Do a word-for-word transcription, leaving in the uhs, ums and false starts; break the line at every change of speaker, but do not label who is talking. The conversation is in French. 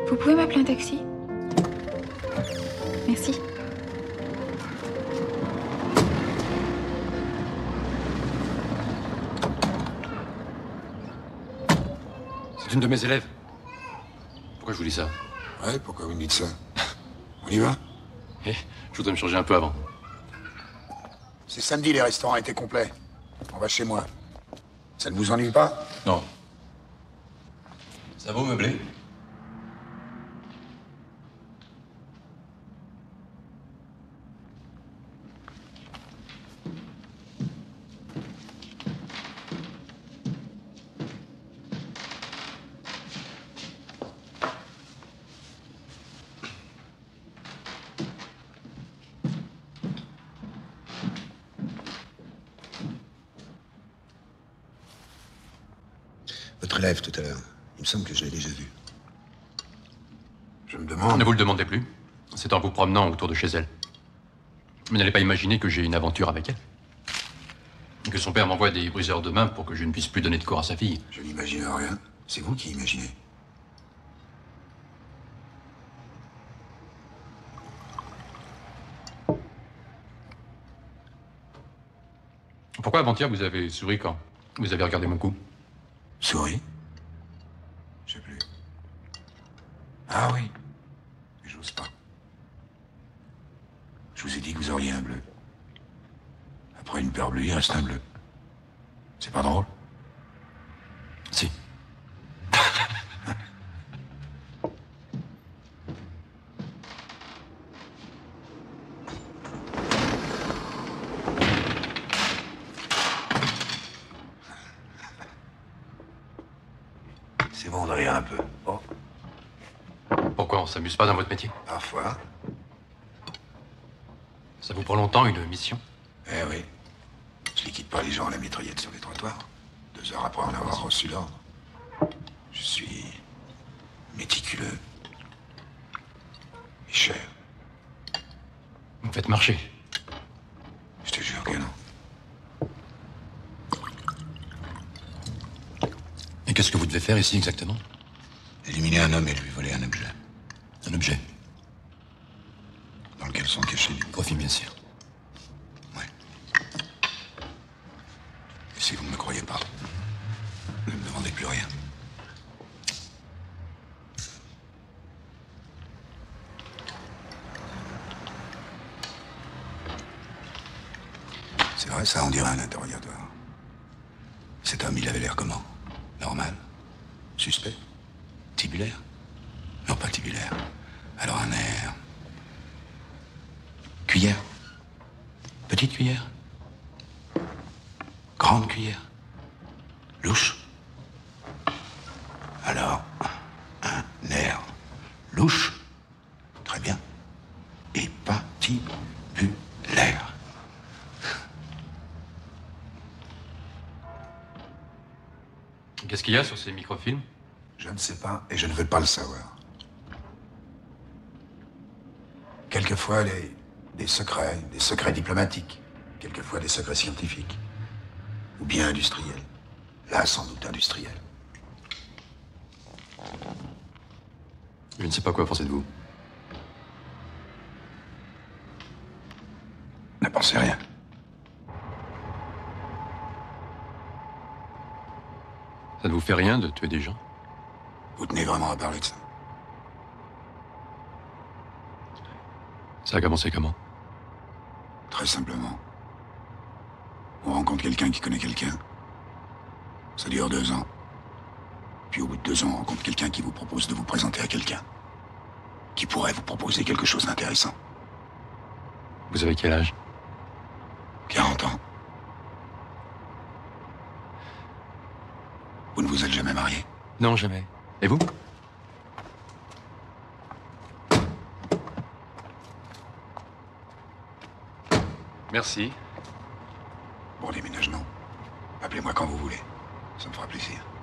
Vous pouvez m'appeler un taxi? Merci.
C'est une de mes élèves. Pourquoi je vous dis ça?
Ouais, pourquoi vous me dites ça? On y va?
Eh, je voudrais me changer un peu avant.
C'est samedi, les restaurants étaient complets. On va chez moi. Ça ne vous ennuie pas?
Non. Ça va vous meubler?
Votre élève, tout à l'heure. Il me semble que je l'ai déjà vu. Je me demande...
Ne vous le demandez plus. C'est en vous promenant autour de chez elle. Mais n'allez pas imaginer que j'ai une aventure avec elle. Que son père m'envoie des briseurs de main pour que je ne puisse plus donner de cours à sa fille.
Je n'imagine rien. C'est vous qui imaginez.
Pourquoi avant-hier vous avez souri quand vous avez regardé mon cou?
Souris? Je sais plus. Ah oui. Mais j'ose pas. Je vous ai dit que vous auriez un bleu. Après une paire bleue, il reste un bleu. C'est pas drôle?
Si.
C'est bon de rire un peu. Oh,
Pourquoi on s'amuse pas dans votre métier?
parfois.
Ça vous prend longtemps, une mission?
Eh oui. Je liquide pas les gens à la mitraillette sur les trottoirs. Deux heures après en avoir reçu l'ordre. Je suis méticuleux. Et cher.
Vous me faites marcher.
Je te jure que non.
Et qu'est-ce que vous devez faire ici exactement?
Éliminer un homme et lui voler un objet.
Un objet.
Dans lequel sont cachés des
Profit, bien sûr.
Ouais. Et si vous ne me croyez pas, ne me demandez plus rien. C'est vrai, ça, on dirait un interrogatoire. Cet homme, il avait l'air comment? Normal? Suspect? Tibulaire? Non, pas tibulaire. Alors un air... Cuillère? Petite cuillère? Grande cuillère? Louche? Alors, un air louche? Très bien. Et pas tibulaire.
Qu'est-ce qu'il y a sur ces microfilms?
Je ne sais pas et je ne veux pas le savoir. Quelquefois, les, des secrets, des secrets diplomatiques. Quelquefois, des secrets scientifiques. Ou bien industriels. Là, sans doute industriels.
Je ne sais pas quoi penser de vous.
Ne pensez rien.
Ça ne vous fait rien de tuer des gens?
Vous tenez vraiment à parler de ça?
Ça a commencé comment?
Très simplement. On rencontre quelqu'un qui connaît quelqu'un. Ça dure deux ans. Puis au bout de deux ans, on rencontre quelqu'un qui vous propose de vous présenter à quelqu'un. Qui pourrait vous proposer quelque chose d'intéressant.
Vous avez quel âge?
quarante ans. Vous ne vous êtes jamais marié?
Non, jamais. Et vous? Merci.
Bon déménagement. Appelez-moi quand vous voulez. Ça me fera plaisir.